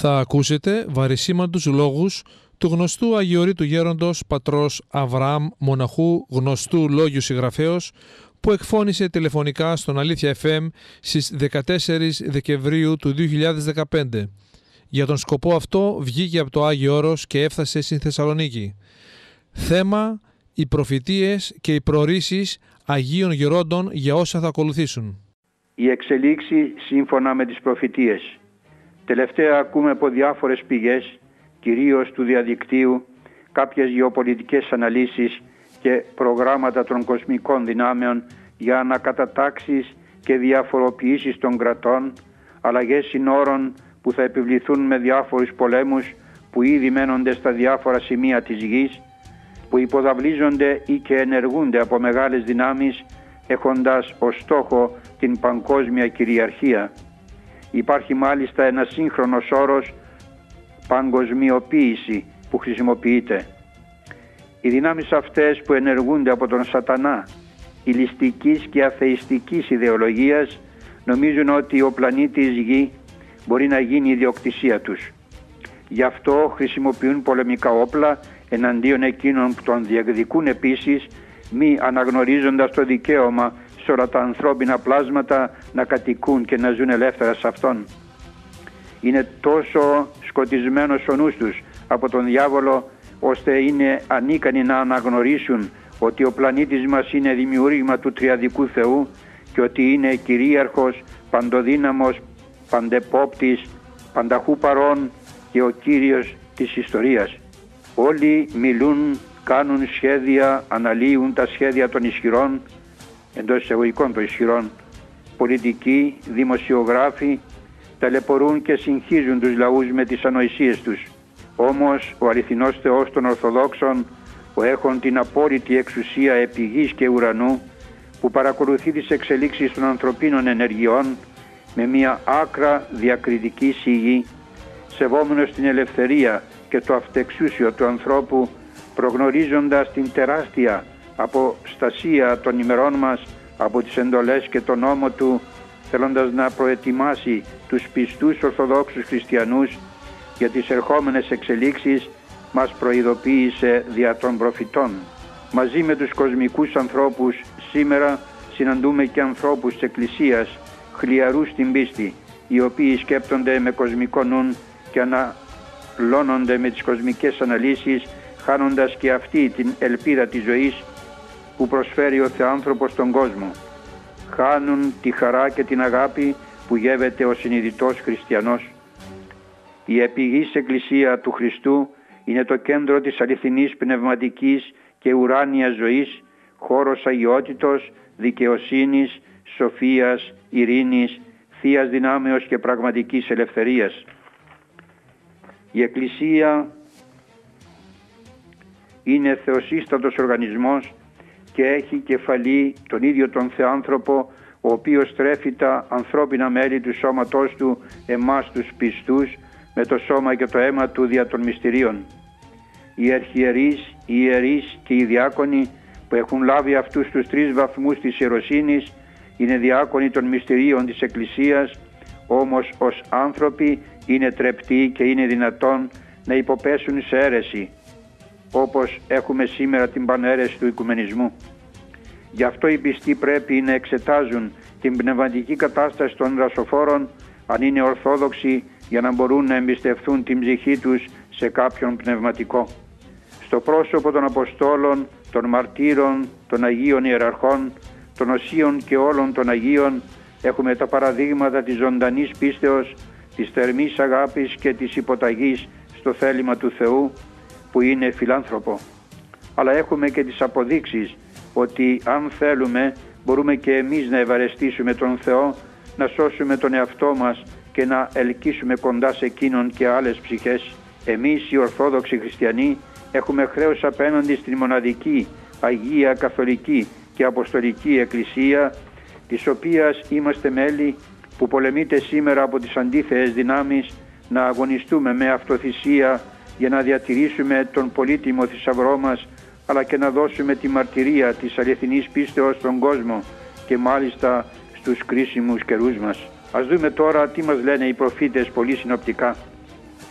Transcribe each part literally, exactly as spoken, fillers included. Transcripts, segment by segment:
Θα ακούσετε βαρισίμαντους λόγους του γνωστού Αγιορείτου Γέροντος πατρός Αβραάμ Μοναχού, γνωστού λόγιου συγγραφέως, που εκφώνησε τηλεφωνικά στον Αλήθεια εφ εμ στις δεκατέσσερις Δεκεμβρίου του δύο χιλιάδες δεκαπέντε. Για τον σκοπό αυτό βγήκε από το Άγιο Όρος και έφτασε στην Θεσσαλονίκη. Θέμα: οι προφητείες και οι προορίσεις Αγίων Γερόντων για όσα θα ακολουθήσουν. Η εξελίξη σύμφωνα με τις προφητείες. Τελευταία ακούμε από διάφορες πηγές, κυρίως του διαδικτύου, κάποιες γεωπολιτικές αναλύσεις και προγράμματα των κοσμικών δυνάμεων για ανακατατάξεις και διαφοροποιήσεις των κρατών, αλλαγές συνόρων που θα επιβληθούν με διάφορους πολέμους που ήδη μένονται στα διάφορα σημεία της γης, που υποδαβλίζονται ή και ενεργούνται από μεγάλες δυνάμεις έχοντας ως στόχο την παγκόσμια κυριαρχία. Υπάρχει μάλιστα ένα σύγχρονος όρος, παγκοσμιοποίηση, που χρησιμοποιείται. Οι δυνάμεις αυτές που ενεργούνται από τον σατανά, ηλιστικής και αθεϊστικής ιδεολογίας, νομίζουν ότι ο πλανήτης Γη μπορεί να γίνει ιδιοκτησία τους. Γι' αυτό χρησιμοποιούν πολεμικά όπλα εναντίον εκείνων που τον διεκδικούν, επίσης μη αναγνωρίζοντας το δικαίωμα σε όλα τα ανθρώπινα πλάσματα να κατοικούν και να ζουν ελεύθερα σε αυτόν. Είναι τόσο σκοτισμένος ο νους τους από τον διάβολο, ώστε είναι ανίκανοι να αναγνωρίσουν ότι ο πλανήτης μας είναι δημιούργημα του τριαδικού Θεού και ότι είναι κυρίαρχος, παντοδύναμος, παντεπόπτης, πανταχού παρών και ο Κύριος της ιστορίας. Όλοι μιλούν, κάνουν σχέδια, αναλύουν τα σχέδια των ισχυρών, εντός εισαγωγικών των ισχυρών, πολιτικοί, δημοσιογράφοι, ταλαιπωρούν και συγχύζουν τους λαούς με τις ανοησίες τους. Όμως ο αληθινός Θεός των Ορθοδόξων, που έχουν την απόλυτη εξουσία επί γης και ουρανού, που παρακολουθεί τις εξελίξεις των ανθρωπίνων ενεργειών με μια άκρα διακριτική σιγή, σεβόμενος την ελευθερία και το αυτεξούσιο του ανθρώπου, προγνωρίζοντας την τεράστια αποστασία των ημερών μας από τις εντολές και τον νόμο του, θέλοντας να προετοιμάσει τους πιστούς Ορθοδόξους χριστιανούς για τις ερχόμενες εξελίξεις, μας προειδοποίησε δια των προφητών. Μαζί με τους κοσμικούς ανθρώπους σήμερα συναντούμε και ανθρώπους της Εκκλησίας, χλιαρούς στην πίστη, οι οποίοι σκέπτονται με κοσμικό νουν και αναλώνονται με τις κοσμικές αναλύσεις, χάνοντας και αυτή την ελπίδα της ζωής που προσφέρει ο Θεάνθρωπος στον κόσμο. Χάνουν τη χαρά και την αγάπη που γεύεται ο συνειδητός χριστιανός. Η επιγής Εκκλησία του Χριστού είναι το κέντρο της αληθινής πνευματικής και ουράνιας ζωής, χώρος αγιότητος, δικαιοσύνης, σοφίας, ειρήνης, θείας δυνάμεως και πραγματικής ελευθερίας. Η Εκκλησία είναι θεοσύστατος οργανισμός και έχει κεφαλή τον ίδιο τον Θεάνθρωπο, ο οποίος τρέφει τα ανθρώπινα μέλη του σώματός του, εμάς τους πιστούς, με το σώμα και το αίμα του δια των μυστηρίων. Οι αρχιερείς, οι ιερείς και οι διάκονοι που έχουν λάβει αυτούς τους τρεις βαθμούς της ιεροσύνης είναι διάκονοι των μυστηρίων της Εκκλησίας, όμως ως άνθρωποι είναι τρεπτοί και είναι δυνατόν να υποπέσουν σε αίρεση, όπως έχουμε σήμερα την παναίρεση του οικουμενισμού. Γι' αυτό οι πιστοί πρέπει να εξετάζουν την πνευματική κατάσταση των δρασοφόρων, αν είναι ορθόδοξοι, για να μπορούν να εμπιστευθούν την ψυχή τους σε κάποιον πνευματικό. Στο πρόσωπο των Αποστόλων, των Μαρτύρων, των Αγίων Ιεραρχών, των Οσίων και όλων των Αγίων έχουμε τα παραδείγματα της ζωντανής πίστεως, της θερμής αγάπης και της υποταγής στο θέλημα του Θεού, που είναι φιλάνθρωπο. Αλλά έχουμε και τις αποδείξεις ότι αν θέλουμε μπορούμε και εμείς να ευαρεστήσουμε τον Θεό, να σώσουμε τον εαυτό μας και να ελκύσουμε κοντά σε εκείνον και άλλες ψυχές. Εμείς οι Ορθόδοξοι Χριστιανοί έχουμε χρέος απέναντι στην μοναδική, Αγία, Καθολική και Αποστολική Εκκλησία, της οποίας είμαστε μέλη, που πολεμείται σήμερα από τις αντίθετες δυνάμεις, να αγωνιστούμε με αυτοθυσία για να διατηρήσουμε τον πολύτιμο θησαυρό μας, αλλά και να δώσουμε τη μαρτυρία της αληθινής πίστεως στον κόσμο και μάλιστα στους κρίσιμους καιρούς μας. Ας δούμε τώρα τι μας λένε οι προφήτες πολύ συνοπτικά.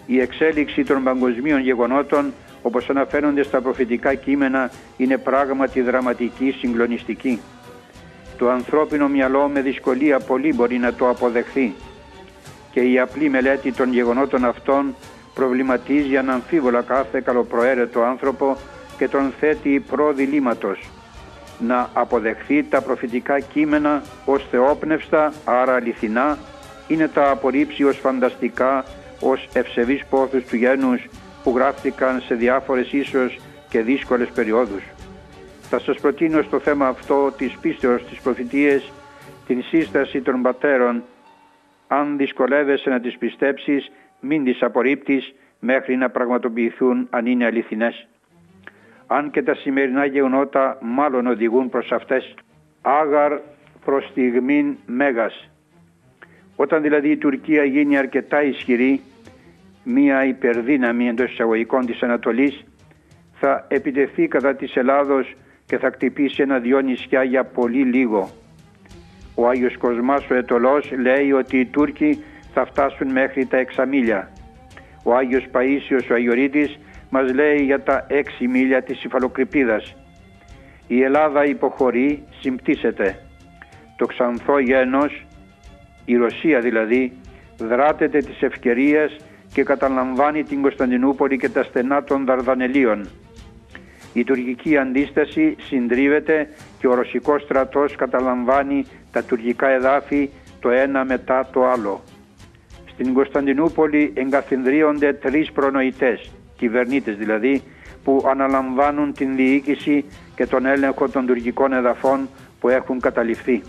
Η εξέλιξη των παγκοσμίων γεγονότων, όπως αναφέρονται στα προφητικά κείμενα, είναι πράγματι δραματική, συγκλονιστική. Το ανθρώπινο μυαλό με δυσκολία πολύ μπορεί να το αποδεχθεί και η απλή μελέτη των γεγονότων αυτών προβληματίζει αναμφίβολα κάθε καλοπροαίρετο άνθρωπο και τον θέτει προ διλήμματος: να αποδεχθεί τα προφητικά κείμενα ως θεόπνευστα, άρα αληθινά, ή να τα απορρίψει ως φανταστικά, ως ευσεβείς πόθους του γένους που γράφτηκαν σε διάφορες ίσως και δύσκολες περιόδους. Θα σας προτείνω στο θέμα αυτό της πίστεως στις προφητείες την σύσταση των πατέρων. Αν δυσκολεύεσαι να τις πιστέψεις, μην τις απορρίπτεις μέχρι να πραγματοποιηθούν αν είναι αληθινές. Αν και τα σημερινά γεγονότα μάλλον οδηγούν προς αυτές. Άγαρ προς στιγμήν μέγας. Όταν δηλαδή η Τουρκία γίνει αρκετά ισχυρή, μία υπερδύναμη εντός εισαγωγικών της Ανατολής, θα επιτεθεί κατά της Ελλάδος και θα χτυπήσει ένα-δυο νησιά για πολύ λίγο. Ο Άγιος Κοσμάς ο Αιτωλός λέει ότι οι Τούρκοι θα φτάσουν μέχρι τα εξαμίλια. Ο Άγιος Παΐσιος ο Αγιορείτης μας λέει για τα έξι μίλια της υφαλοκρηπίδας. Η Ελλάδα υποχωρεί, συμπτύσσεται. Το ξανθό γένος, η Ρωσία δηλαδή, δράτεται της ευκαιρίας και καταλαμβάνει την Κωνσταντινούπολη και τα στενά των Δαρδανελίων. Η τουρκική αντίσταση συντρίβεται και ο ρωσικός στρατός καταλαμβάνει τα τουρκικά εδάφη το ένα μετά το άλλο. Στην Κωνσταντινούπολη εγκαθιδρύονται τρεις προνοητές, κυβερνήτες δηλαδή, που αναλαμβάνουν την διοίκηση και τον έλεγχο των τουρκικών εδαφών που έχουν καταληφθεί.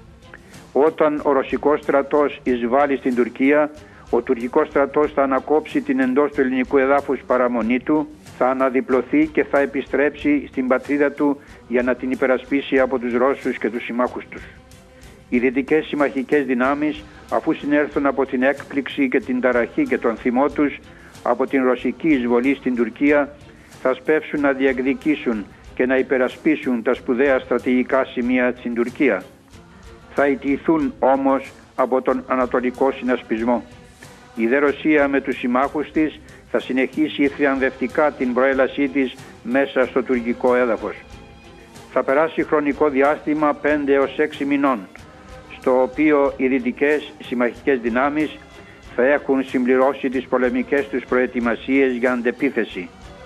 Όταν ο ρωσικός στρατός εισβάλλει στην Τουρκία, ο τουρκικός στρατός θα ανακόψει την εντός του ελληνικού εδάφους παραμονή του, θα αναδιπλωθεί και θα επιστρέψει στην πατρίδα του για να την υπερασπίσει από τους Ρώσους και τους συμμάχους τους. Οι δυτικές συμμαχικές δυνάμεις, αφού συνέρθουν από την έκπληξη και την ταραχή και τον θυμό τους από την ρωσική εισβολή στην Τουρκία, θα σπεύσουν να διεκδικήσουν και να υπερασπίσουν τα σπουδαία στρατηγικά σημεία στην Τουρκία. Θα ιτηθούν όμως από τον ανατολικό συνασπισμό. Η δε Ρωσία με τους συμμάχους της θα συνεχίσει θριαμβευτικά την προέλασή της μέσα στο τουρκικό έδαφος. Θα περάσει χρονικό διάστημα πέντε έως έξι μηνών, στο οποίο οι δυτικές συμμαχικές δυνάμεις θα έχουν συμπληρώσει τις πολεμικές τους προετοιμασίες για αντεπίθεση.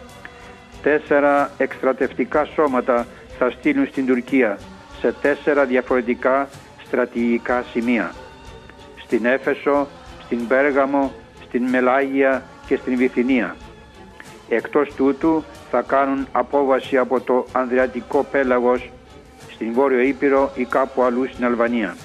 Τέσσερα εκστρατευτικά σώματα θα στείλουν στην Τουρκία σε τέσσερα διαφορετικά στρατηγικά σημεία. Στην Έφεσο, στην Πέργαμο, στην Μελάγια και στην Βυθινία. Εκτός τούτου θα κάνουν απόβαση από το Ανδριατικό πέλαγος στην Βόρειο Ήπειρο ή κάπου αλλού στην Αλβανία.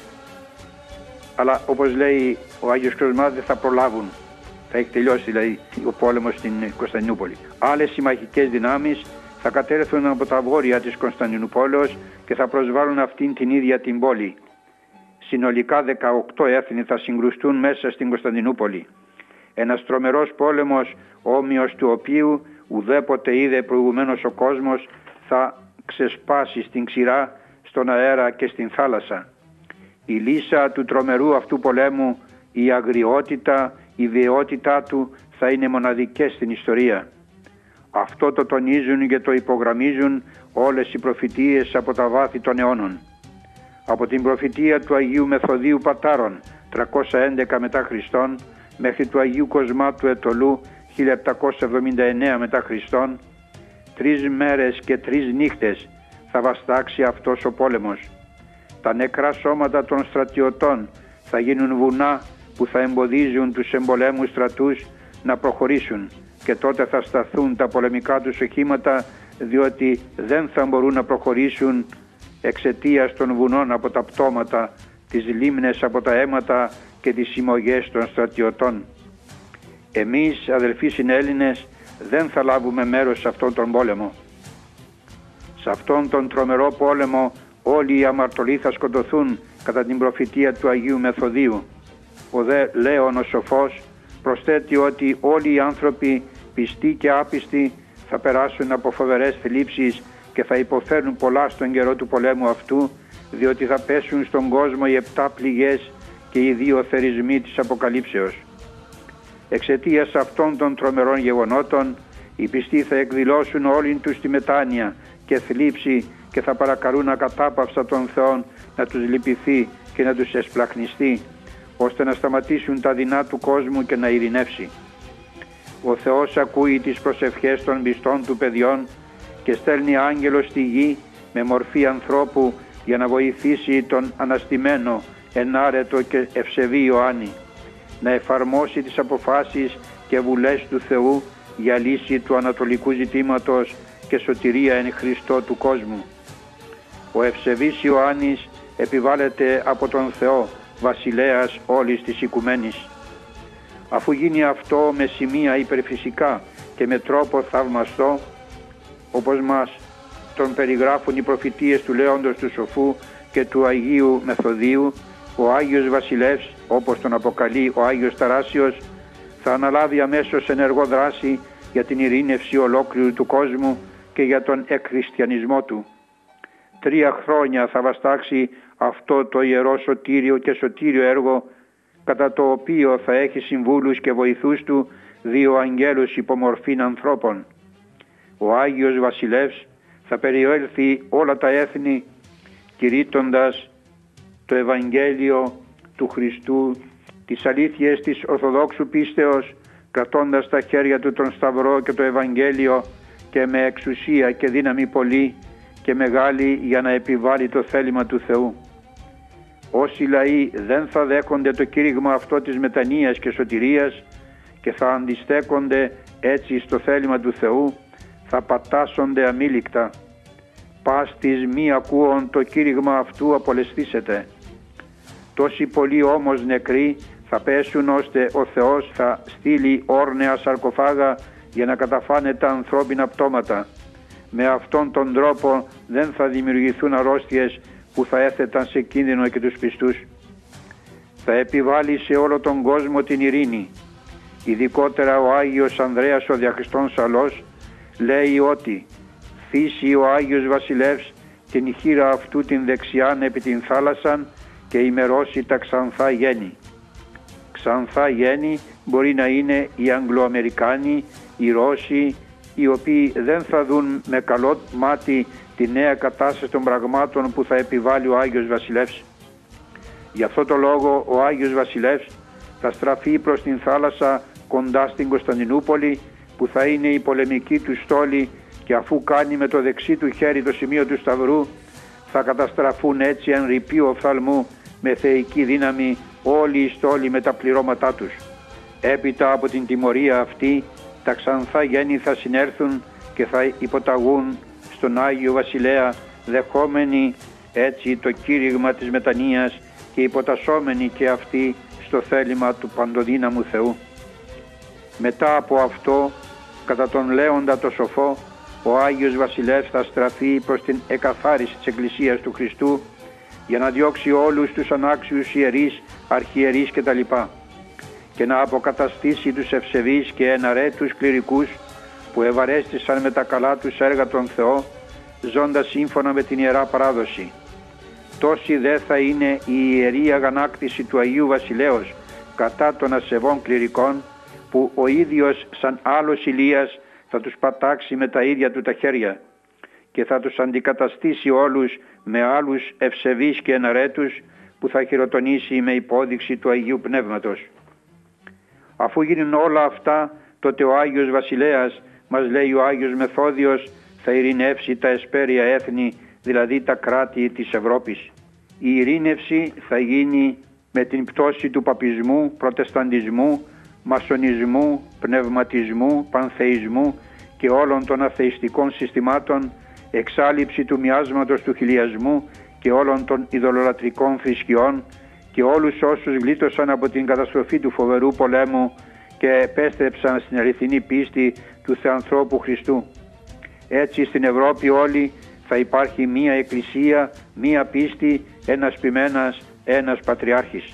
Αλλά όπως λέει ο Άγιος Κοσμάς, δεν θα προλάβουν. Θα έχει τελειώσει δηλαδή ο πόλεμος στην Κωνσταντινούπολη. Άλλες συμμαχικές δυνάμεις θα κατέρθουν από τα βόρεια της Κωνσταντινούπολης και θα προσβάλλουν αυτήν την ίδια την πόλη. Συνολικά δεκαοκτώ έθνη θα συγκρουστούν μέσα στην Κωνσταντινούπολη. Ένας τρομερός πόλεμος, όμοιος του οποίου ουδέποτε είδε προηγουμένως ο κόσμος, θα ξεσπάσει στην ξηρά, στον αέρα και στην θάλασσα. Η λύσα του τρομερού αυτού πολέμου, η αγριότητα, η βιαιότητά του θα είναι μοναδικές στην ιστορία. Αυτό το τονίζουν και το υπογραμμίζουν όλες οι προφητείες από τα βάθη των αιώνων. Από την προφητεία του Αγίου Μεθοδίου Πατάρων τριακόσια έντεκα μετά Χριστόν μέχρι του Αγίου Κοσμά του Αιτωλού χίλια επτακόσια εβδομήντα εννέα μετά Χριστόν, τρεις μέρες και τρεις νύχτες θα βαστάξει αυτός ο πόλεμος. Τα νεκρά σώματα των στρατιωτών θα γίνουν βουνά που θα εμποδίζουν τους εμπολέμους στρατούς να προχωρήσουν και τότε θα σταθούν τα πολεμικά τους οχήματα, διότι δεν θα μπορούν να προχωρήσουν εξαιτίας των βουνών από τα πτώματα, τις λίμνες από τα αίματα και τις συμμογές των στρατιωτών. Εμείς, αδελφοί συνέλληνες, δεν θα λάβουμε μέρος σε αυτόν τον πόλεμο. Σε αυτόν τον τρομερό πόλεμο όλοι οι αμαρτωλοί θα σκοτωθούν κατά την προφητεία του Αγίου Μεθοδίου. Ο δε Λέων ο σοφός προσθέτει ότι όλοι οι άνθρωποι, πιστοί και άπιστοι, θα περάσουν από φοβερές θλίψεις και θα υποφέρουν πολλά στον καιρό του πολέμου αυτού, διότι θα πέσουν στον κόσμο οι επτά πληγές και οι δύο θερισμοί της Αποκαλύψεως. Εξαιτίας αυτών των τρομερών γεγονότων, οι πιστοί θα εκδηλώσουν όλοι τους τη μετάνοια και θλίψη και θα παρακαλούν ακατάπαυστα τον Θεό να τους λυπηθεί και να τους εσπλαχνιστεί, ώστε να σταματήσουν τα δεινά του κόσμου και να ειρηνεύσει. Ο Θεός ακούει τις προσευχές των πιστών του παιδιών και στέλνει άγγελο στη γη με μορφή ανθρώπου για να βοηθήσει τον αναστημένο, ενάρετο και ευσεβή Ιωάννη να εφαρμόσει τις αποφάσεις και βουλές του Θεού για λύση του ανατολικού ζητήματος και σωτηρία εν Χριστώ του κόσμου. Ο ευσεβής Ιωάννης επιβάλλεται από τον Θεό, βασιλέας όλης της οικουμένης. Αφού γίνει αυτό με σημεία υπερφυσικά και με τρόπο θαυμαστό, όπως μας τον περιγράφουν οι προφητείες του Λέοντος του Σοφού και του Αγίου Μεθοδίου, ο Άγιος Βασιλεύς, όπως τον αποκαλεί ο Άγιος Ταράσιος, θα αναλάβει αμέσως ενεργό δράση για την ειρήνευση ολόκληρου του κόσμου και για τον εκχριστιανισμό του. Τρία χρόνια θα βαστάξει αυτό το ιερό σωτήριο και σωτήριο έργο, κατά το οποίο θα έχει συμβούλους και βοηθούς του δύο αγγέλους υπομορφήν ανθρώπων. Ο Άγιος Βασιλεύς θα περιέλθει όλα τα έθνη, κηρύττοντας το Ευαγγέλιο του Χριστού, τις αλήθειες της Ορθοδόξου πίστεως, κρατώντας στα χέρια του τον Σταυρό και το Ευαγγέλιο και με εξουσία και δύναμη πολύ και μεγάλη για να επιβάλλει το θέλημα του Θεού. Όσοι λαοί δεν θα δέχονται το κήρυγμα αυτό της μετανοίας και σωτηρίας και θα αντιστέκονται έτσι στο θέλημα του Θεού, θα πατάσσονται αμήλικτα. Πας της μη ακούων το κήρυγμα αυτού απολεσθήσετε. Τόσοι πολλοί όμως νεκροί θα πέσουν, ώστε ο Θεός θα στείλει όρνεα σαρκοφάγα για να καταφάνε τα ανθρώπινα πτώματα. Με αυτόν τον τρόπο δεν θα δημιουργηθούν αρρώστιες που θα έθεταν σε κίνδυνο και τους πιστούς. Θα επιβάλλει σε όλο τον κόσμο την ειρήνη. Ειδικότερα ο Άγιος Ανδρέας ο Διαχριστών Σαλός λέει ότι θύσει ο Άγιος Βασιλεύς την χείρα αυτού την δεξιάν επί την θάλασσαν και ημερώσει τα ξανθά γέννη. Ξανθά γέννη μπορεί να είναι οι Αγγλοαμερικάνοι, οι Ρώσοι, οι οποίοι δεν θα δουν με καλό μάτι τη νέα κατάσταση των πραγμάτων που θα επιβάλλει ο Άγιος Βασιλεύς. Γι' αυτό το λόγο ο Άγιος Βασιλεύς θα στραφεί προς την θάλασσα κοντά στην Κωνσταντινούπολη, που θα είναι η πολεμική του στόλη, και αφού κάνει με το δεξί του χέρι το σημείο του Σταυρού, θα καταστραφούν έτσι εν ρηπείο οφθαλμού με θεϊκή δύναμη όλοι οι στόλοι με τα πληρώματά τους. Έπειτα από την τιμωρία αυτή, τα ξανθά γέννη θα συνέρθουν και θα υποταγούν στον Άγιο Βασιλέα, δεχόμενοι έτσι το κήρυγμα της μετανοίας και υποτασσόμενοι και αυτοί στο θέλημα του παντοδύναμου Θεού. Μετά από αυτό, κατά τον Λέοντα το Σοφό, ο Άγιος Βασιλεύς θα στραφεί προς την εκαθάριση της Εκκλησίας του Χριστού για να διώξει όλους τους ανάξιους ιερείς, αρχιερείς κτλ. Και να αποκαταστήσει τους ευσεβείς και εναρέτους κληρικούς που ευαρέστησαν με τα καλά τους έργα τον Θεό, ζώντας σύμφωνα με την Ιερά Παράδοση. Τόση δε θα είναι η ιερή αγανάκτηση του Αγίου Βασιλέως κατά των ασεβών κληρικών, που ο ίδιος σαν άλλος Ηλίας θα τους πατάξει με τα ίδια του τα χέρια και θα τους αντικαταστήσει όλους με άλλους ευσεβείς και εναρέτους που θα χειροτονήσει με υπόδειξη του Αγίου Πνεύματος. Αφού γίνουν όλα αυτά, τότε ο Άγιος Βασιλέας, μας λέει ο Άγιος Μεθόδιος, θα ειρηνεύσει τα εσπέρια έθνη, δηλαδή τα κράτη της Ευρώπης. Η ειρήνευση θα γίνει με την πτώση του παπισμού, προτεσταντισμού, μασονισμού, πνευματισμού, πανθεϊσμού και όλων των αθεϊστικών συστημάτων, εξάλειψη του μοιάσματος του χιλιασμού και όλων των ειδωλολατρικών θρησκειών και όλους όσους γλίτωσαν από την καταστροφή του φοβερού πολέμου και επέστρεψαν στην αληθινή πίστη του Θεανθρώπου Χριστού. Έτσι στην Ευρώπη όλη θα υπάρχει μία εκκλησία, μία πίστη, ένας ποιμένας, ένας πατριάρχης.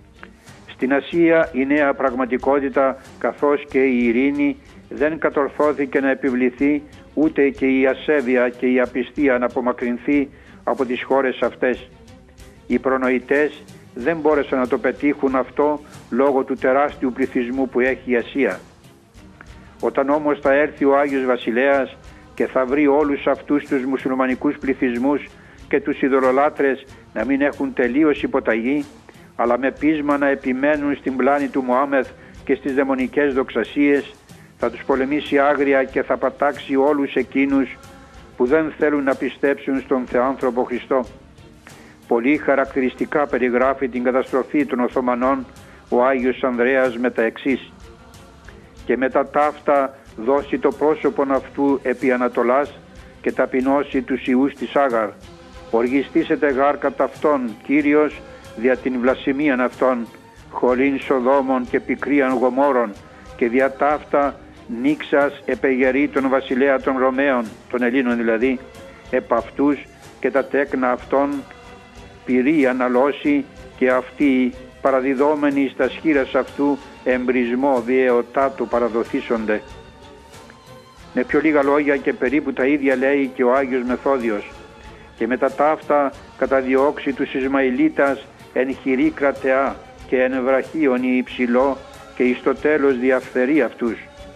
Στην Ασία η νέα πραγματικότητα καθώς και η ειρήνη δεν κατορθώθηκε να επιβληθεί, ούτε και η ασέβεια και η απιστία να απομακρυνθεί από τις χώρες αυτές. Οι προνοητές δεν μπόρεσαν να το πετύχουν αυτό λόγω του τεράστιου πληθυσμού που έχει η Ασία. Όταν όμως θα έρθει ο Άγιος Βασιλέας και θα βρει όλους αυτούς τους μουσουλμανικούς πληθυσμούς και τους ειδωλολάτρες να μην έχουν τελείως υποταγή, αλλά με πείσμα να επιμένουν στην πλάνη του Μωάμεθ και στις δαιμονικές δοξασίες, θα τους πολεμήσει άγρια και θα πατάξει όλους εκείνους που δεν θέλουν να πιστέψουν στον Θεάνθρωπο Χριστό. Πολύ χαρακτηριστικά περιγράφει την καταστροφή των Οθωμανών ο Άγιος Ανδρέας με τα εξής: «Και μετά ταύτα δώσει το πρόσωπον αυτού επί Ανατολάς και ταπεινώσει τους ιούς της Άγαρ. Οργιστήσετε γάρ κατά αυτόν Κύριος δια την βλασιμίαν αυτών, χωρήν Σοδόμων και πικρίαν Γομόρων, και δια ταύτα νίξας επεγερεί τον βασιλέα των Ρωμαίων, των Ελλήνων δηλαδή, επ' αυτούς και τα τέκνα αυτών πυρή αναλώσει, και αυτοί παραδιδόμενοι στα σχήρας αυτού εμπρισμό διαιωτά του παραδοθήσονται». Με πιο λίγα λόγια και περίπου τα ίδια λέει και ο Άγιος Μεθόδιος: «Και μετά ταύτα καταδιώξει τους Ισμαηλίτας εν χειρή κρατεά και εν βραχίονι υψηλό, και εις το τέλος διαφθερεί αυτούς.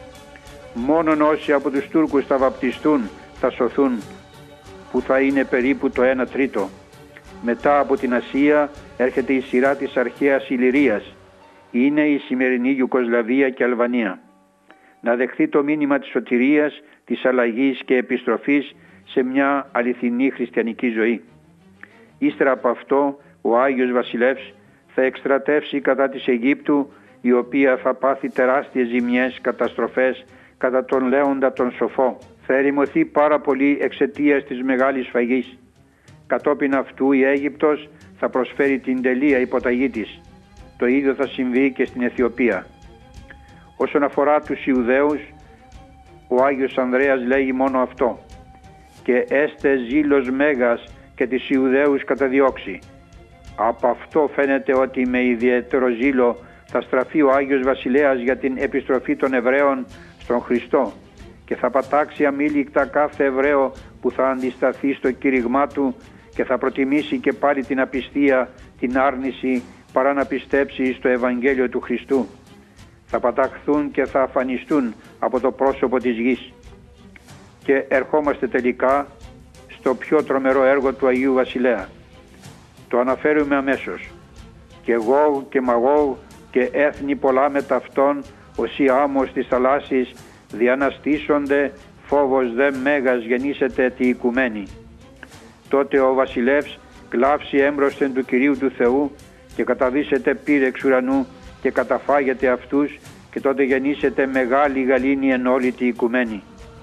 Μόνον όσοι από τους Τούρκους θα βαπτιστούν θα σωθούν, που θα είναι περίπου το ένα τρίτο. Μετά από την Ασία έρχεται η σειρά της αρχαίας Ηλυρίας. Είναι η σημερινή Ιουκοσλαβία και Αλβανία. Να δεχθεί το μήνυμα της σωτηρίας, της αλλαγής και επιστροφής σε μια αληθινή χριστιανική ζωή. Ύστερα από αυτό ο Άγιος Βασιλεύς θα εκστρατεύσει κατά της Αιγύπτου, η οποία θα πάθει τεράστιες ζημιές, καταστροφές κατά τον Λέοντα τον Σοφό. Θα ερημωθεί πάρα πολύ εξαιτίας της μεγάλης φαγής. Κατόπιν αυτού η Αίγυπτος θα προσφέρει την τελεία υποταγή της. Το ίδιο θα συμβεί και στην Αιθιοπία. Όσον αφορά τους Ιουδαίους, ο Άγιος Ανδρέας λέγει μόνο αυτό: «Και έστε ζήλος μέγας και τις Ιουδαίους καταδιώξει». Από αυτό φαίνεται ότι με ιδιαίτερο ζήλο θα στραφεί ο Άγιος Βασιλέας για την επιστροφή των Εβραίων στον Χριστό και θα πατάξει αμήλικτα κάθε Εβραίο που θα αντισταθεί στο κήρυγμά του και θα προτιμήσει και πάλι την απιστία, την άρνηση, παρά να πιστέψει στο Ευαγγέλιο του Χριστού. Θα παταχθούν και θα αφανιστούν από το πρόσωπο της γης. Και ερχόμαστε τελικά στο πιο τρομερό έργο του Αγίου Βασιλέα. Το αναφέρουμε αμέσως. «Και εγώ και Μαγόγ και έθνη πολλά με ταυτόν, όσοι άμμος της θαλάσσης διαναστήσονται, φόβος δε μέγας γεννήσεται τη οικουμένη. Τότε ο βασιλεύς κλάψει έμπροσθεν του Κυρίου του Θεού και καταβήσεται πύρ εξ ουρανού και καταφάγεται αυτούς, και τότε γεννήσεται μεγάλη γαλήνη εν όλη τη οικουμένη».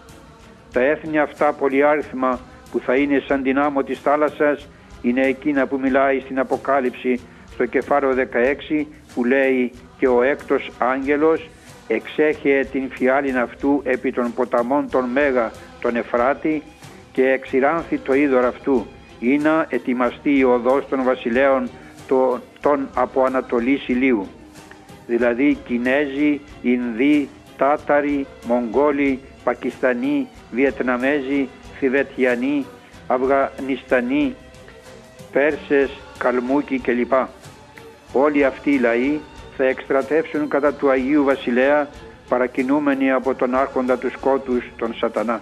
Τα έθνη αυτά πολυάριθμα που θα είναι σαν την άμμο της θάλασσας είναι εκείνα που μιλάει στην Αποκάλυψη στο κεφάλαιο δεκαέξι, που λέει: «Και ο έκτος άγγελος εξέχεε την φιάλην αυτού επί των ποταμών των Μέγα τον Εφράτη και εξηράνθη το είδωρ αυτού, ή να ετοιμαστεί η οδός των βασιλέων το, των από Ανατολής ηλίου». Δηλαδή Κινέζοι, Ινδοί, Τάταροι, Μογγόλοι, Πακιστανοί, Βιετναμέζοι, Θιβετιανοί, Αφγανιστανοί, Πέρσες, Καλμούκοι κλπ. Όλοι αυτοί οι λαοί θα εκστρατεύσουν κατά του Αγίου Βασιλέα, παρακινούμενοι από τον άρχοντα του σκότους, τον Σατανά.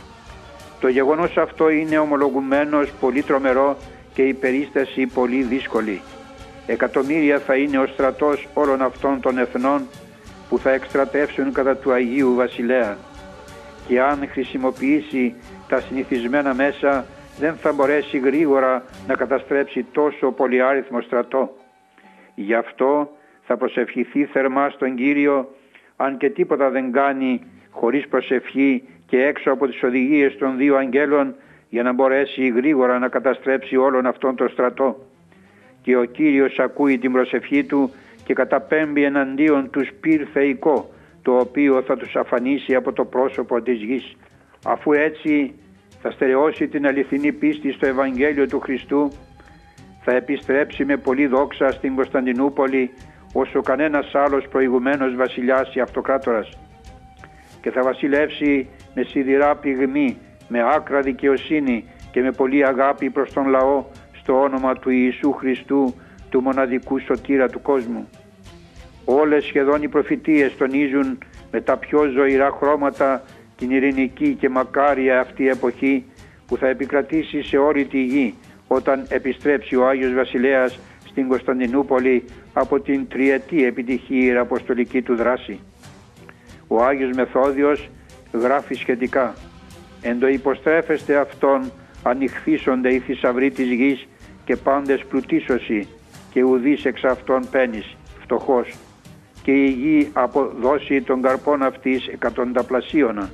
Το γεγονός αυτό είναι ομολογουμένως πολύ τρομερό και η περίσταση πολύ δύσκολη. Εκατομμύρια θα είναι ο στρατός όλων αυτών των εθνών που θα εκστρατεύσουν κατά του Αγίου Βασιλέα, και αν χρησιμοποιήσει τα συνηθισμένα μέσα δεν θα μπορέσει γρήγορα να καταστρέψει τόσο πολυάριθμο στρατό. Γι' αυτό θα προσευχηθεί θερμά στον Κύριο, αν και τίποτα δεν κάνει χωρίς προσευχή και έξω από τις οδηγίες των δύο αγγέλων, για να μπορέσει γρήγορα να καταστρέψει όλον αυτόν τον στρατό. Και ο Κύριος ακούει την προσευχή του και καταπέμπει εναντίον του σπίρ θεϊκό, το οποίο θα τους αφανίσει από το πρόσωπο της γης. Αφού έτσι θα στερεώσει την αληθινή πίστη στο Ευαγγέλιο του Χριστού, θα επιστρέψει με πολλή δόξα στην Κωνσταντινούπολη, όσο κανένας άλλος προηγουμένος βασιλιάς ή αυτοκράτορας, και θα βασιλεύσει με σιδηρά πυγμή, με άκρα δικαιοσύνη και με πολλή αγάπη προς τον λαό, στο όνομα του Ιησού Χριστού, του μοναδικού σωτήρα του κόσμου. Όλες σχεδόν οι προφητείες τονίζουν με τα πιο ζωηρά χρώματα την ειρηνική και μακάρια αυτή εποχή που θα επικρατήσει σε όλη τη γη όταν επιστρέψει ο Άγιος Βασιλέας στην Κωνσταντινούπολη από την τριετή επιτυχή ιεραποστολική του δράση. Ο Άγιος Μεθόδιος γράφει σχετικά: «Εν το υποστρέφεστε αυτόν ανοιχθήσονται οι θησαυροί της γης και πάντες πλουτίσωσι και ουδείς εξ αυτών πένης, φτωχός, και η γη αποδώσει των καρπών αυτής εκατονταπλασίωνα».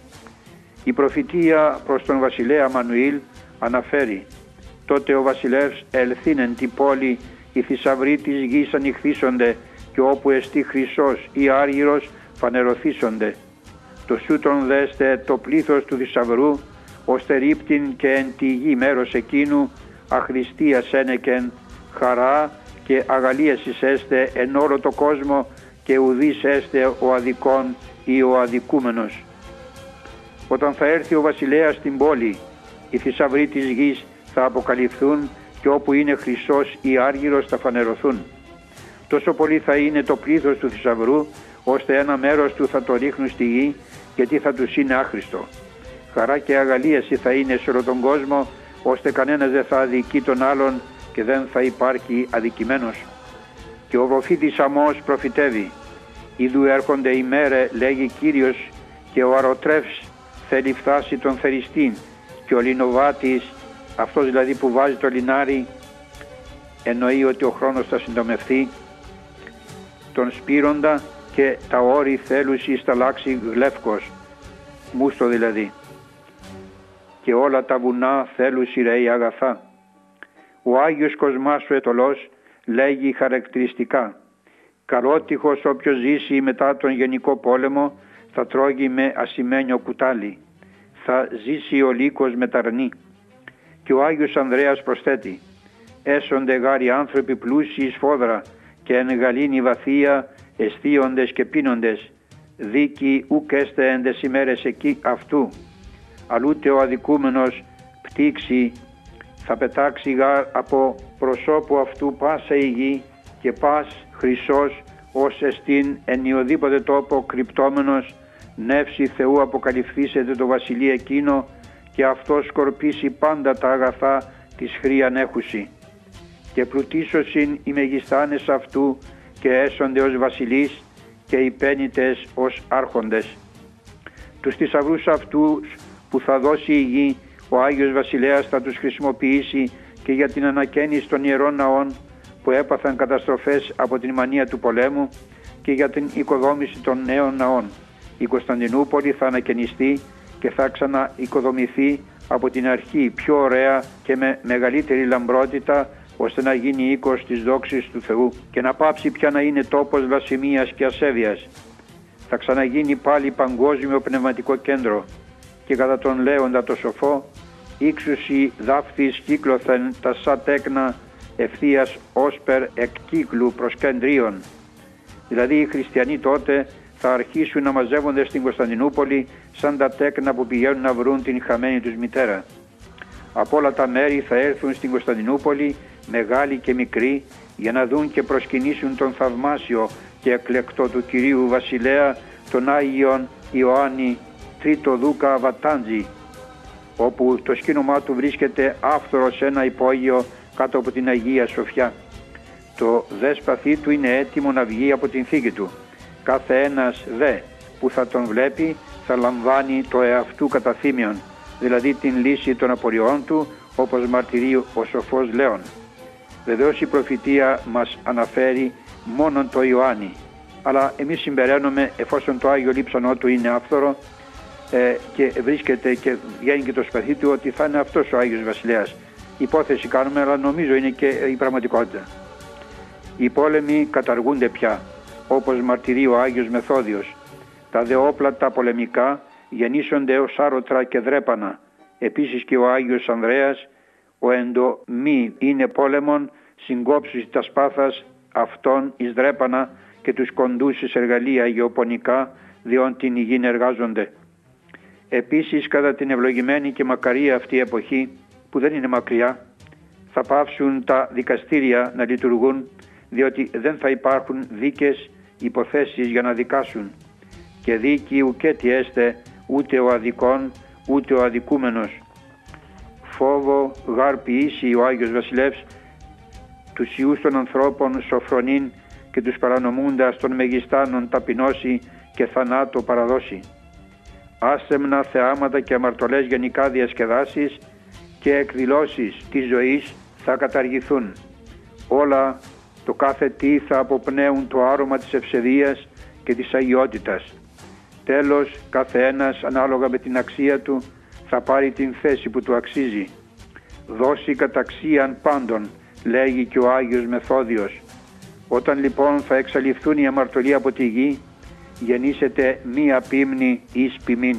Η προφητεία προς τον βασιλέα Μανουήλ αναφέρει: «Τότε ο βασιλεύς ελθύνεν την πόλη, οι θησαυροί της γης ανοιχθήσονται και όπου εστί χρυσός ή άργυρος φανερωθήσονται. Το σούτον δέστε το πλήθος του θησαυρού, ώστε ρίπτην και εν τη γη μέρος εκείνου αχρηστίας ένεκεν, χαρά και αγαλίασης έστε εν όλο το κόσμο και ουδείς έστε ο αδικών ή ο αδικούμενος». Όταν θα έρθει ο βασιλέας στην πόλη, οι θησαυροί της γης θα αποκαλυφθούν και όπου είναι χρυσός ή άργυρος θα φανερωθούν. Τόσο πολύ θα είναι το πλήθος του θησαυρού, ώστε ένα μέρος του θα το ρίχνουν στη γη, γιατί θα τους είναι άχρηστο. Χαρά και αγαλίαση θα είναι σε όλο τον κόσμο, ώστε κανένας δεν θα αδικεί τον άλλον και δεν θα υπάρχει αδικημένος. Και ο προφήτης Αμώς προφητεύει: «Ιδού έρχονται οι μέρε, λέγει Κύριος, και ο αρωτρεύς θέλει φτάσει τον θεριστήν, και ο λινοβάτης», αυτός δηλαδή που βάζει το λινάρι, εννοεί ότι ο χρόνος θα συντομευθεί, «τον σπύροντα και τα όρη θέλουσι σταλάξει γλεύκος», μούστο δηλαδή, «και όλα τα βουνά θέλουσι ρέει αγαθά». Ο Άγιος Κοσμάς ο Αιτωλός λέγει χαρακτηριστικά: «Καλότυχος όποιος ζήσει μετά τον Γενικό Πόλεμο θα τρώγει με ασημένιο κουτάλι, θα ζήσει ο λύκος με ταρνή». Και ο Άγιος Ανδρέας προσθέτει: «Έσονται γάροι άνθρωποι πλούσιοι σφόδρα και εν γαλήνη βαθία εστίοντες και πίνοντες, δίκη ουκ έστε εν τες ημέρες εκεί αυτού, αλλούτε ο αδικούμενος πτύξει, θα πετάξει γάρ από προσώπου αυτού πάσα η γη και πας χρυσός ως εστίν ενιοδήποτε τόπο κρυπτόμενος, νεύση Θεού αποκαλυφθήσεται το βασιλείο εκείνο και αυτός σκορπίσει πάντα τα αγαθά της χρίαν έχουση. Και πλουτίσωσιν οι μεγιστάνες αυτού και έσονται ως βασιλείς και οι πένητες ως άρχοντες. Τους θησαυρούς αυτούς που θα δώσει η γη, ο Άγιος Βασιλέας θα τους χρησιμοποιήσει και για την ανακαίνιση των ιερών ναών που έπαθαν καταστροφές από την μανία του πολέμου και για την οικοδόμηση των νέων ναών. Η Κωνσταντινούπολη θα ανακαινιστεί και θα ξαναοικοδομηθεί από την αρχή πιο ωραία και με μεγαλύτερη λαμπρότητα, ώστε να γίνει οίκος της δόξης του Θεού και να πάψει πια να είναι τόπος βλασφημίας και ασέβειας. Θα ξαναγίνει πάλι παγκόσμιο πνευματικό κέντρο και κατά τον Λέοντα το σοφό, ύξουσι δάφθης κύκλωθεν τα σα τέκνα ευθείας όσπερ εκ κύκλου προς κεντρίων. Δηλαδή οι χριστιανοί τότε θα αρχίσουν να μαζεύονται στην Κωνσταντινούπολη σαν τα τέκνα που πηγαίνουν να βρουν την χαμένη τους μητέρα. Από όλα τα μέρη θα έρθουν στην Κωνσταντινούπολη, μεγάλοι και μικροί, για να δουν και προσκυνήσουν τον θαυμάσιο και εκλεκτό του Κυρίου Βασιλέα, τον Άγιον Ιωάννη Τρίτο Δούκα Βατάντζη, όπου το σκήνομά του βρίσκεται άφθορο σε ένα υπόγειο κάτω από την Αγία Σοφιά. Το δε σπαθί του είναι έτοιμο να βγει από την θήκη του. Κάθε ένας δε που θα τον βλέπει θα λαμβάνει το εαυτού καταθύμιον, δηλαδή την λύση των απορριών του, όπως μαρτυρεί ο σοφός Λέων. Βεβαίως η προφητεία μας αναφέρει μόνον το Ιωάννη, αλλά εμείς συμπεραίνουμε, εφόσον το Άγιο Λείψανό του είναι άφθορο ε, και βρίσκεται και βγαίνει και το σπαθί του, ότι θα είναι αυτός ο Άγιος Βασιλέας. Υπόθεση κάνουμε, αλλά νομίζω είναι και η πραγματικότητα. Οι πόλεμοι καταργούνται πια, όπως μαρτυρεί ο Άγιος Μεθόδιος. Τα δε όπλα τα πολεμικά γεννήσονται ως άρωτρα και δρέπανα. Επίσης και ο Άγιος Ανδρέας, ο εντο μη είναι πόλεμον, συγκόψεις τα σπάθας αυτών εις δρέπανα και τους κοντούς εις εργαλεία γεωπονικά, διόν την υγιήν εργάζονται. Επίσης κατά την ευλογημένη και μακαρία αυτή εποχή, που δεν είναι μακριά, Θα πάυσουν τα δικαστήρια να λειτουργούν, διότι δεν θα υπάρχουν δίκες υποθέσεις για να δικάσουν. Και δίκη ουκέτι έστε ούτε ο αδικών ούτε ο αδικούμενος. Φόβο γάρ ποιήσει ο Άγιος Βασιλεύς τους ιούς των ανθρώπων σοφρονήν και τους παρανομούντας των μεγιστάνων ταπεινώσει και θανάτο παραδώσει. Άσεμνα θεάματα και αμαρτωλές γενικά διασκεδάσεις και εκδηλώσεις της ζωής θα καταργηθούν. Όλα το κάθε τι θα αποπνέουν το άρωμα της ευσεβίας και της αγιότητας. Τέλος, κάθε ένας ανάλογα με την αξία του θα πάρει την θέση που του αξίζει. Δώσει καταξίαν πάντων, λέγει και ο Άγιος Μεθόδιος. Όταν λοιπόν θα εξαλειφθούν οι αμαρτωλοί από τη γη, γεννήσεται μία πίμνη εις ποιμήν.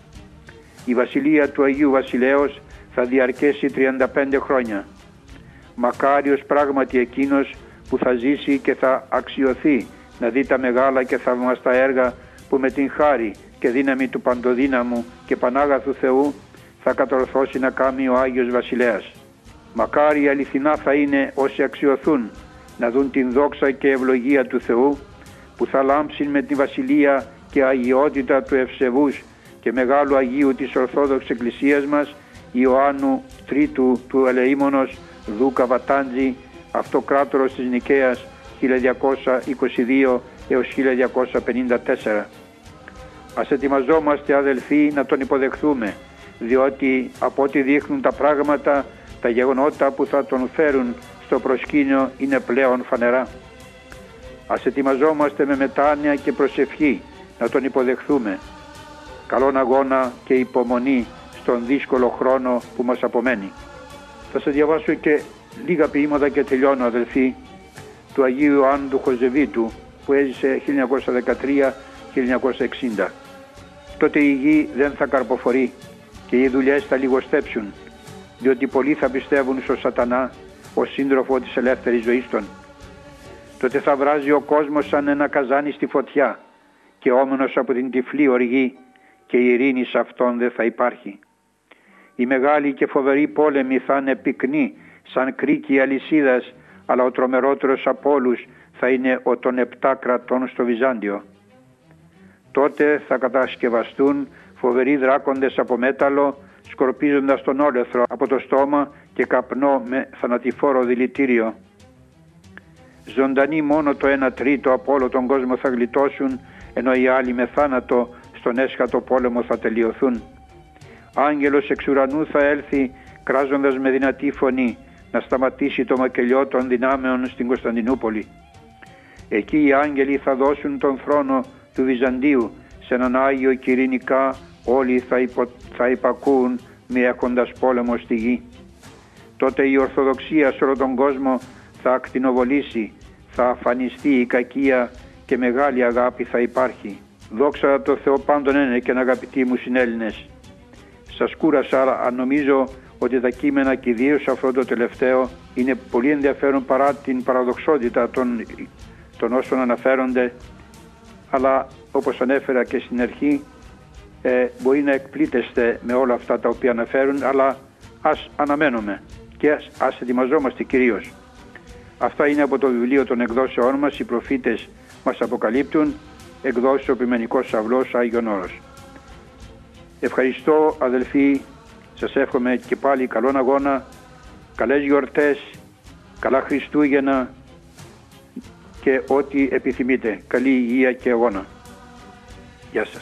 Η βασιλεία του Αγίου Βασιλέως θα διαρκέσει τριάντα πέντε χρόνια. Μακάριος πράγματι εκείνος που θα ζήσει και θα αξιωθεί να δει τα μεγάλα και θαυμαστά έργα που με την χάρη και δύναμη του παντοδύναμου και πανάγαθου Θεού θα κατορθώσει να κάνει ο Άγιος Βασιλέας. Μακάρι αληθινά θα είναι όσοι αξιωθούν να δουν την δόξα και ευλογία του Θεού που θα λάμψει με τη βασιλεία και αγιότητα του ευσεβούς και μεγάλου Αγίου της Ορθόδοξης Εκκλησίας μας Ιωάννου Τρίτου του Ελεήμονος Δούκα Βατάντζη, αυτοκράτορος της Νικαίας χίλια διακόσια είκοσι δύο έως χίλια διακόσια πενήντα τέσσερα. Ας ετοιμαζόμαστε αδελφοί να τον υποδεχθούμε, διότι από ό,τι δείχνουν τα πράγματα, τα γεγονότα που θα τον φέρουν στο προσκήνιο είναι πλέον φανερά. Ας ετοιμαζόμαστε με μετάνοια και προσευχή να τον υποδεχθούμε. Καλόν αγώνα και υπομονή στον δύσκολο χρόνο που μας απομένει. Θα σας διαβάσω και λίγα ποίηματα και τελειώνω, αδελφοί, του Αγίου Ιωάννου του Χοζεβίτου που έζησε χίλια εννιακόσια δεκατρία με χίλια εννιακόσια εξήντα. Τότε η γη δεν θα καρποφορεί και οι δουλειές θα λιγοστέψουν, διότι πολλοί θα πιστεύουν στο Σατανά ως σύντροφο της ελεύθερης ζωής των. Τότε θα βράζει ο κόσμος σαν ένα καζάνι στη φωτιά και όμενος από την τυφλή οργή και η ειρήνη σε αυτόν δεν θα υπάρχει. Η μεγάλη και φοβερή πόλεμη θα είναι πυκνή σαν κρίκη αλυσίδας, αλλά ο τρομερότερος από όλους θα είναι ο των επτά κρατών στο Βυζάντιο. Τότε θα κατασκευαστούν φοβεροί δράκοντες από μέταλλο, σκορπίζοντας τον όλεθρο από το στόμα και καπνό με θανατηφόρο δηλητήριο. Ζωντανοί μόνο το ένα τρίτο από όλο τον κόσμο θα γλιτώσουν, ενώ οι άλλοι με θάνατο στον έσχατο πόλεμο θα τελειωθούν. Άγγελος εξ ουρανού θα έλθει κράζοντας με δυνατή φωνή να σταματήσει το μακελιό των δυνάμεων στην Κωνσταντινούπολη. Εκεί οι άγγελοι θα δώσουν τον θρόνο του Βυζαντίου σε έναν Άγιο και ειρηνικά όλοι θα, υπο... θα υπακούουν μη έχοντας πόλεμο στη γη. Τότε η Ορθοδοξία σε όλο τον κόσμο θα ακτινοβολήσει, θα αφανιστεί η κακία και μεγάλη αγάπη θα υπάρχει. Δόξα τω Θεώ πάντων είναι και αγαπητοί μου συνέλληνες. Σας κούρασα, αλλά νομίζω ότι τα κείμενα και ιδίως αυτό το τελευταίο είναι πολύ ενδιαφέρον παρά την παραδοξότητα των, των όσων αναφέρονται, αλλά όπως ανέφερα και στην αρχή ε, μπορεί να εκπλήτεστε με όλα αυτά τα οποία αναφέρουν, αλλά ας αναμένουμε και ας, ας ετοιμαζόμαστε κυρίως. Αυτά είναι από το βιβλίο των εκδόσεών μας, οι προφήτες μας αποκαλύπτουν, εκδόσεις ο Ποιμενικός Αυλός Άγιον Όρος. Ευχαριστώ αδελφοί, σας εύχομαι και πάλι καλόν αγώνα, καλές γιορτές, καλά Χριστούγεννα και ό,τι επιθυμείτε. Καλή υγεία και αγώνα. Γεια σας.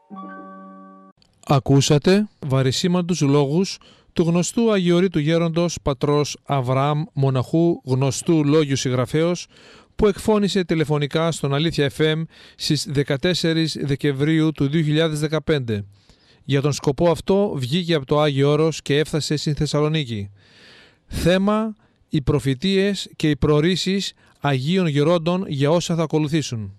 Ακούσατε βαρισίμαντους λόγους του γνωστού Αγιορείτου Γέροντος πατρός Αβραάμ Μοναχού, γνωστού λόγιου συγγραφέως, που εκφώνησε τηλεφωνικά στον Αλήθεια εφ εμ στις δεκατέσσερις Δεκεμβρίου του δύο χιλιάδες δεκαπέντε. Για τον σκοπό αυτό βγήκε από το Άγιο Όρος και έφτασε στην Θεσσαλονίκη. Θέμα: οι προφητείες και οι προορίσεις Αγίων Γερόντων για όσα θα ακολουθήσουν.